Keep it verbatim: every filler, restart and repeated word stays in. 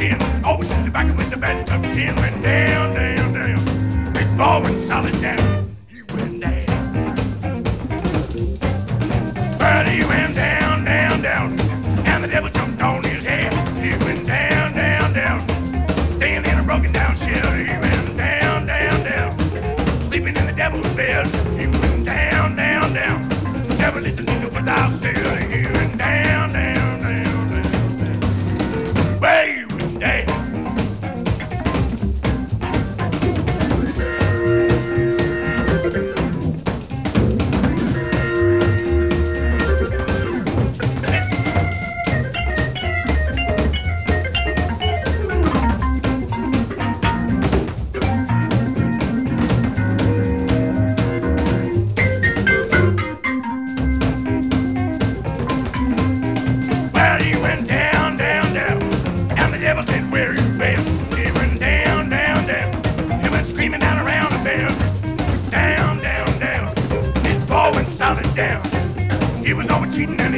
chin. Over to the back with the bad tucked in. Went down, down, down. Big ball went solid down. He went down. But he went down, down, down. And the devil jumped on his head. He went down, down, down. Staying in a broken down shell. He went down, down, down. Sleeping in the devil's bed. He went down, down, down. The devil is a nigga without still. He went down, down, down, down, down. Well, he went down. Down. He was over cheating and